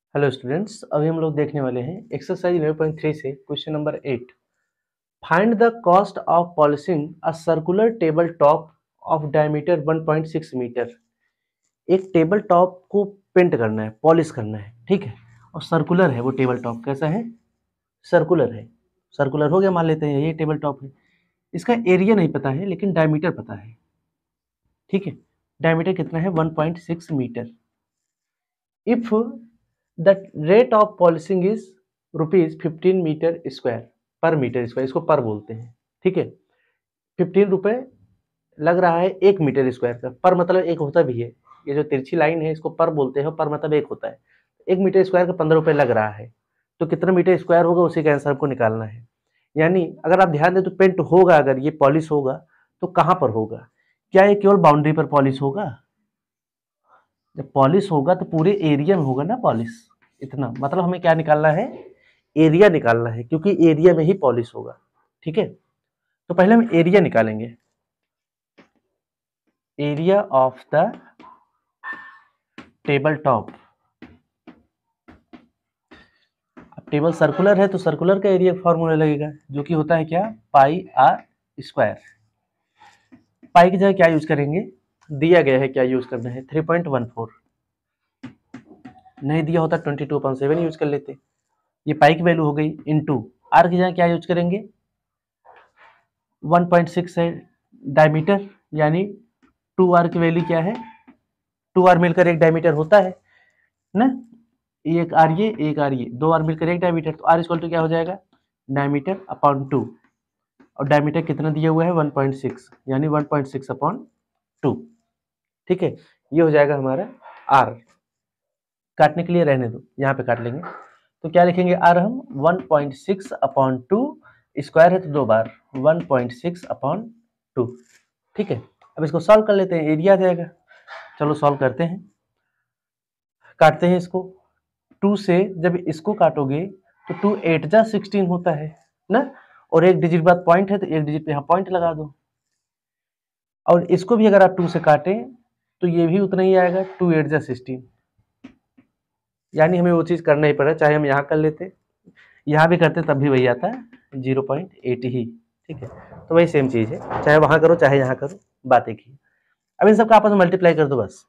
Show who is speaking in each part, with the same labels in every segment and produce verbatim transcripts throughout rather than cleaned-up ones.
Speaker 1: Hello students, अभी हम लोग देखने वाले हैं एक्सरसाइज इलेवन पॉइंट थ्री से question number eight. Find the cost of polishing a circular table top of diameter one point six metre. एक टेबल टॉप को पेंट करना है, पॉलिश करना है, ठीक है। और सर्कुलर है वो टेबल टॉप। कैसा है? सर्कुलर है। सर्कुलर हो गया, मान लेते हैं ये टेबल टॉप है। इसका एरिया नहीं पता है लेकिन डायमीटर पता है, ठीक है। डायमीटर कितना है? One point six metre. If the rate of polishing is rupees fifteen metre square per metre square, इसको पर बोलते हैं, ठीक है। फिफ्टीन रुपए लग रहा है एक मीटर स्क्वायर का। पर मतलब एक होता भी है, ये जो तिरछी लाइन है इसको पर बोलते हैं, पर मतलब एक होता है। एक मीटर स्क्वायर का पंद्रह रुपए लग रहा है, तो कितना मीटर स्क्वायर होगा उसी का आंसर हमको निकालना है। यानी अगर आप ध्यान दें तो पेंट होगा, अगर ये पॉलिश होगा तो कहाँ पर होगा? क्या ये केवल बाउंड्री पर पॉलिश होगा? जब पॉलिश होगा तो पूरे एरिया में होगा ना पॉलिश। इतना मतलब हमें क्या निकालना है? एरिया निकालना है, क्योंकि एरिया में ही पॉलिश होगा, ठीक है। तो पहले हम एरिया निकालेंगे। Area of the table top. अब टेबल सर्कुलर है तो सर्कुलर का एरिया फॉर्मूला लगेगा, जो कि होता है क्या? पाई आर स्क्वायर। पाई की जगह क्या यूज करेंगे? दिया गया है क्या यूज करना है? Three point one four. नहीं दिया होता twenty two point seven use कर लेते। ये पाई की वैल्यू हो गई। इनटू आर की जगह क्या यूज करेंगे? वन पॉइंट सिक्स है डायमीटर, यानी टू आर की वैल्यू क्या है? टू आर मिलकर एक डायमीटर होता है ना। एक आर ये, एक आर ये, दो आर मिलकर एक डायमीटर, तो आर इक्वल टू क्या हो जाएगा? Diameter upon two. और डायमीटर कितना दिया हुआ है? वन पॉइंट सिक्स, यानी one point six upon two, ठीक है। ये हो जाएगा हमारा आर। काटने के लिए रहने दो, यहाँ पे काट लेंगे। तो क्या लिखेंगे? आर हम one point six upon two, square है तो दो बार, one point six upon two, ठीक है। अब इसको सॉल्व कर लेते हैं, एरिया आ जाएगा। चलो सॉल्व करते हैं, काटते हैं इसको। टू से जब इसको काटोगे तो टू एट जा सिक्सटीन होता है ना। और एक डिजिट बाद पॉइंट है तो एक डिजिट पे यहाँ पॉइंट लगा दो। और इसको भी अगर आप टू से काटें तो ये भी उतना ही आएगा, टू एट जा सिक्सटीन। यानी हमें वो चीज़ करना ही पड़ा, चाहे हम यहाँ कर लेते, यहाँ भी करते तब भी वही आता है, जीरो पॉइंट एट ही, ठीक है। तो वही सेम चीज़ है, चाहे वहाँ करो चाहे यहाँ करो, बात एक ही। अब इन सबका आपस में मल्टीप्लाई कर दो बस।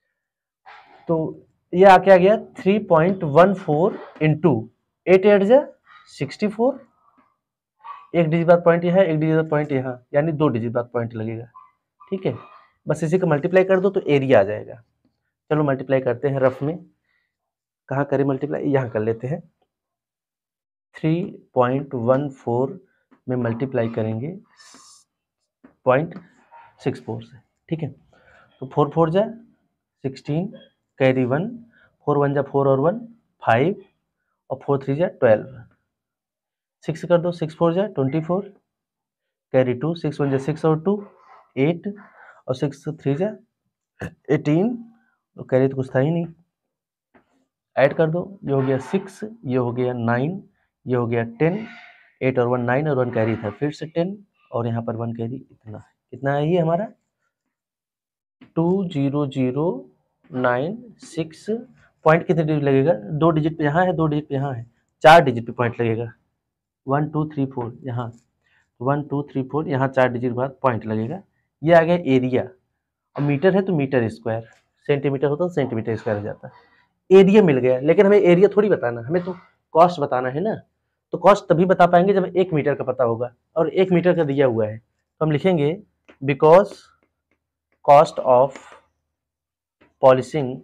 Speaker 1: तो ये आ क्या गया? Three point one four into eight eight जा सिक्सटी फोर। एक डिजिट बाद पॉइंट यहाँ, एक डिजिट बाद पॉइंट यहाँ, यानी दो डिजिट बाद पॉइंट लगेगा, ठीक है। बस इसी को मल्टीप्लाई कर दो तो एरिया आ जाएगा। चलो मल्टीप्लाई करते हैं रफ में। कहाँ करें मल्टीप्लाई? यहाँ कर लेते हैं। थ्री पॉइंट वन फोर में मल्टीप्लाई करेंगे पॉइंट सिक्स फोर से, ठीक है। तो फोर फोर जा sixteen, carry one, four one जा फोर और वन फाइव, और फोर थ्री जा ट्वेल्व। सिक्स कर दो, सिक्स फोर जा twenty four, carry two, six one जा सिक्स और टू एट, और सिक्स थ्री जा एटीन, तो कैरी तो कुछ था ही नहीं। ऐड कर दो, ये हो गया सिक्स, ये हो गया नाइन, ये हो गया टेन, एट और वन नाइन, और वन कैरी था फिर से टेन, और यहाँ पर वन कैरी इतना है। कितना है ये हमारा? Two zero zero nine six. Point कितने डिजिट लगेगा? दो डिजिट पे यहाँ है, दो डिजिट पे यहाँ है, चार डिजिट पे पॉइंट लगेगा। वन टू थ्री फोर यहाँ, वन टू थ्री फोर यहाँ, चार डिजिट बाद पॉइंट लगेगा। ये आ गया एरिया। और मीटर है तो मीटर स्क्वायर, सेंटीमीटर होता तो सेंटीमीटर स्क्वायर हो जाता। एरिया मिल गया, लेकिन हमें एरिया थोड़ी बताना, हमें तो कॉस्ट बताना है ना। तो कॉस्ट तभी बता पाएंगे जब एक मीटर का पता होगा, और एक मीटर का दिया हुआ है। तो हम लिखेंगे because cost of polishing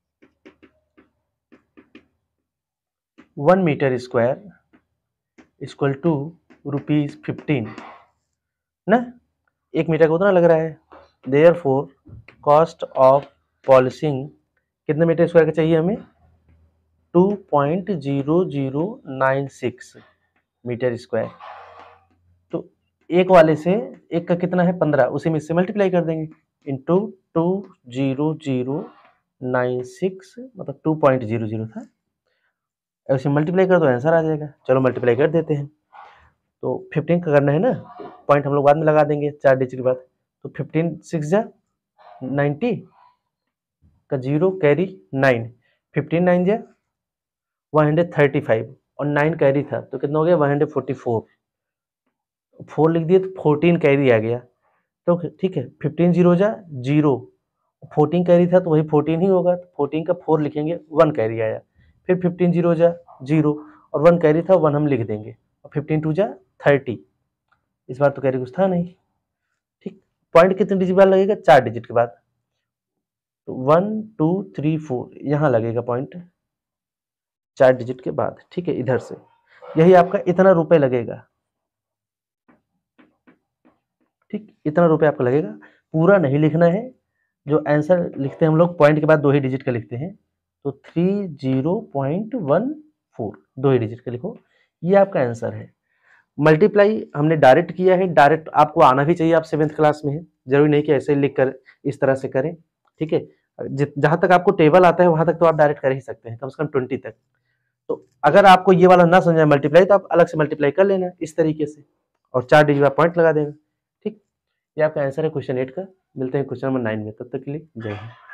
Speaker 1: one metre square equal to rupees fifteen ना। एक मीटर का उतना लग रहा है, therefore cost of polishing कितने मीटर स्क्वायर का चाहिए हमें? Two point zero zero nine six metre square. तो एक वाले से एक का कितना है? पंद्रह, उसी में इससे मल्टीप्लाई कर देंगे into two zero zero nine six, मतलब टू पॉइंट जीरो जीरो था, ऐसे मल्टीप्लाई कर दो आंसर आ जाएगा। चलो मल्टीप्लाई कर देते हैं। तो फिफ्टीन का करना है ना, पॉइंट हम लोग बाद में लगा देंगे चार डिजिट के बाद। तो फिफ्टीन सिक्स जा नाइन्टी का zero carry nine, fifteen nine जा वन हंड्रेड थर्टी फाइव और नाइन कैरी था तो कितना हो गया one hundred forty four. Four लिख दिए तो फोर्टीन कैरी आ गया, तो ठीक है फिफ्टीन जीरो जा जीरो, फोर्टीन कैरी था तो वही फोर्टीन ही होगा, तो फोर्टीन का फोर लिखेंगे, वन कैरी आया। फिर फिफ्टीन जीरो जा जीरो और वन कैरी था, वन हम लिख देंगे, और फिफ्टीन टू जा थर्टी, इस बार तो कैरी कुछ था नहीं। ठीक, पॉइंट कितने डिजिट बाद लगेगा, चार डिजिट के बाद, तो वन टू थ्री फोर यहाँ लगेगा पॉइंट चार डिजिट के बाद। ठीक है, इधर से यही आपका इतना रुपए लगेगा। ठीक, इतना रुपए आपका लगेगा, पूरा नहीं लिखना है। जो आंसर लिखते हैं हम लोग पॉइंट के बाद दो ही डिजिट का लिखते हैं, तो three zero point one four दो ही डिजिट का लिखो, ये आपका आंसर है। मल्टीप्लाई हमने डायरेक्ट किया है, डायरेक्ट आपको आना भी चाहिए, आप सेवेंथ क्लास में है, जरूरी नहीं कि ऐसे लिख कर इस तरह से करें। ठीक है, जहां तक आपको टेबल आता है वहां तक तो आप डायरेक्ट कर ही सकते हैं, कम से कम ट्वेंटी तक। तो अगर आपको ये वाला ना समझाए मल्टीप्लाई, तो आप अलग से मल्टीप्लाई कर लेना इस तरीके से, और चार डिजिट का पॉइंट लगा देना। ठीक, ये आपका आंसर है क्वेश्चन एट का। मिलते हैं क्वेश्चन नंबर नाइन में, तब तक के लिए जय हिंद।